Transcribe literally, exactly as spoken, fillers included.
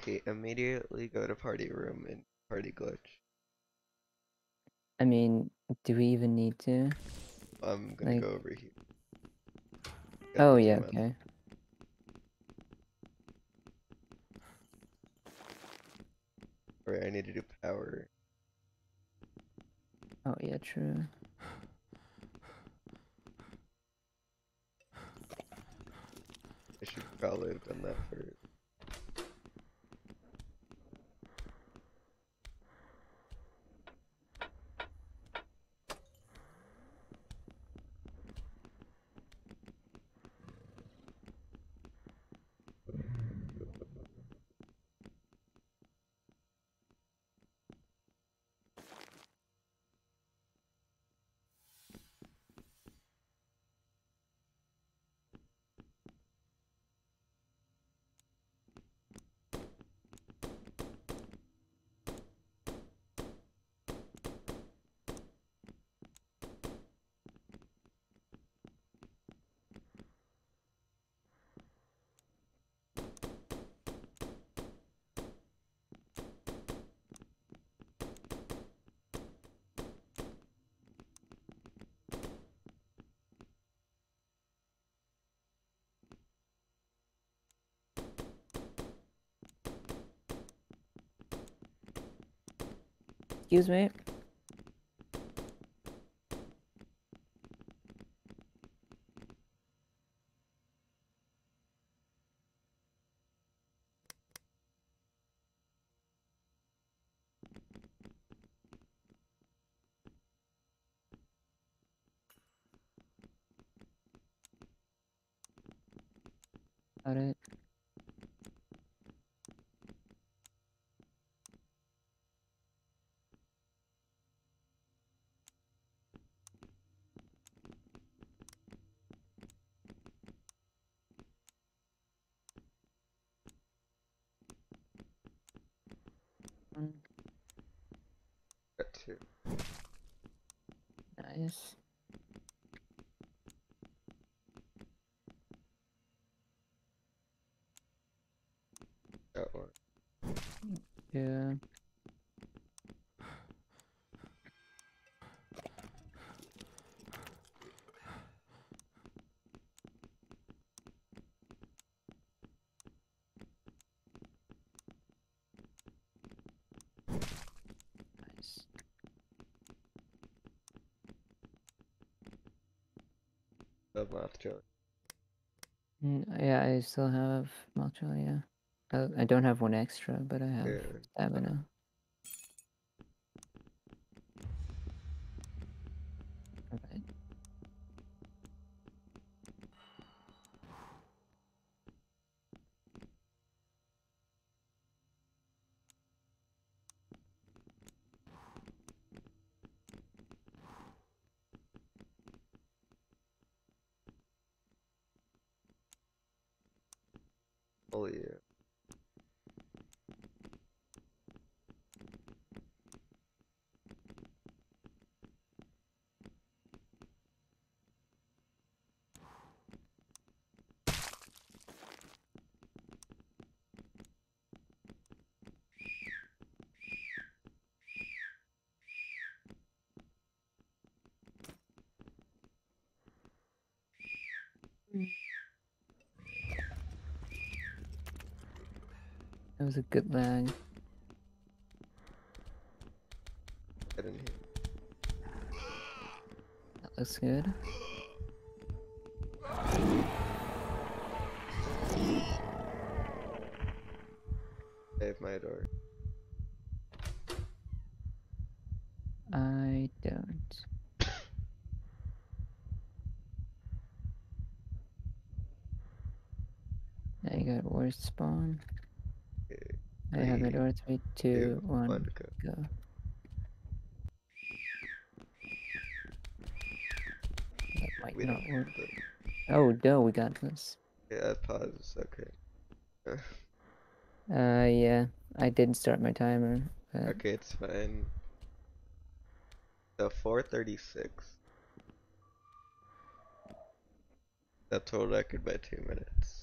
Okay, immediately go to party room and party glitch. I mean, do we even need to? I'm gonna Like, go over here. Got oh the yeah, gem on. okay. Alright, I need to do power. Oh yeah, true. I should probably have done that first. Excuse me. Got it. Mm, Got two. nice. Got one. Yeah. Nice. Love math jelly. Mm, yeah, I still have Maltrell, yeah. Uh, I don't have one extra, but I have Yeah. stamina. Alright. Oh yeah. That was a good lag. I didn't hear. That looks good. I have my door. I don't. Now you got worst spawn. Okay. I have my Three, door. Three, two, two, one, one, go. go. That might We don't not work. have the. Oh no, we got this. Yeah, pause. Okay. Uh, yeah, I didn't start my timer, but Okay, it's fine. So four thirty-six. That total record by two minutes.